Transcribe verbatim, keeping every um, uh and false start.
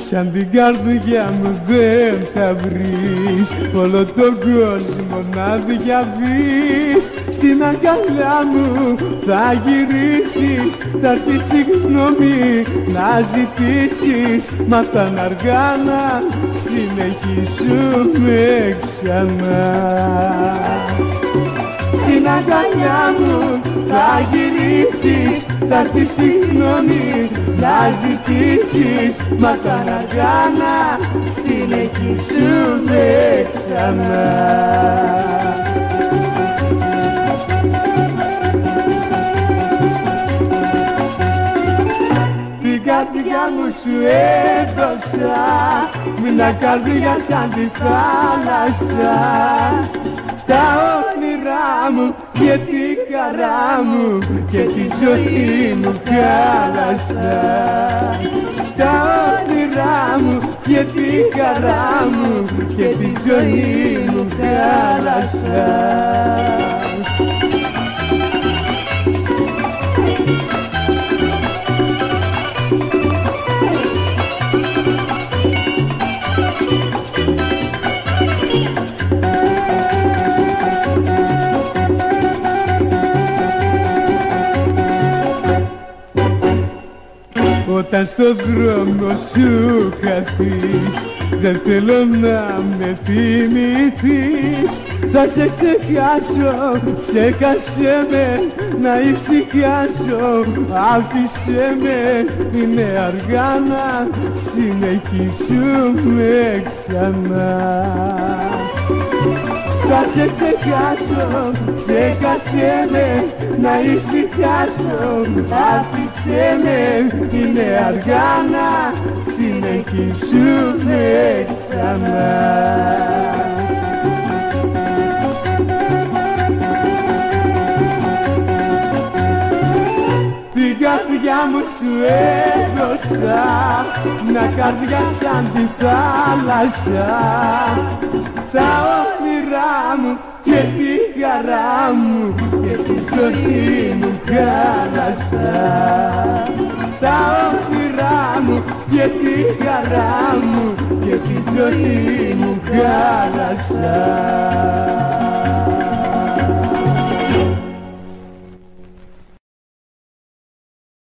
σαν την καρδιά μου δεν θα βρεις, όλο τον κόσμο να διαβείς. Στην αγκαλιά μου θα γυρίσεις, θα έρθει συγγνώμη να ζητήσεις, μα αυτά είναι αργά να συνεχίσουμε ξανά. Στην αγκαλιά μου θα γυρίσεις, θα έρθει συγγνώμη να ζητήσεις, μα αυτά είναι αργά να συνεχίσουμε ξανά. Την καρδιά μου σου έδωσα, μια καρδιά σαν τη θάλασσα. Τα όνειρά μου και τη χαρά μου και τη ζωή μου χάλασα. Τα όνειρά μου και τη χαρά μου και τη ζωή μου χάλασα. Όταν στον δρόμο σου χαθείς, δεν θέλω να με θυμηθείς. Θα σε ξεχάσω, ξέχασέ με, να ησυχάσω, άφησέ με, είναι αργά να συνεχίσουμε ξανά. Θα σε ξεχάσω, ξέχασέ με, να ησυχάσω, άφησέ με, είναι αργά να συνεχίσουμε ξανά. Την καρδιά μου σου έδωσα, μια καρδιά σαν τη θάλασσα. Τα όνειρά μου και τη χαρά μου και τη ζωή μου χάλασα. Τα όνειρά μου και τη χαρά μου και τη ζωή μου χάλασα.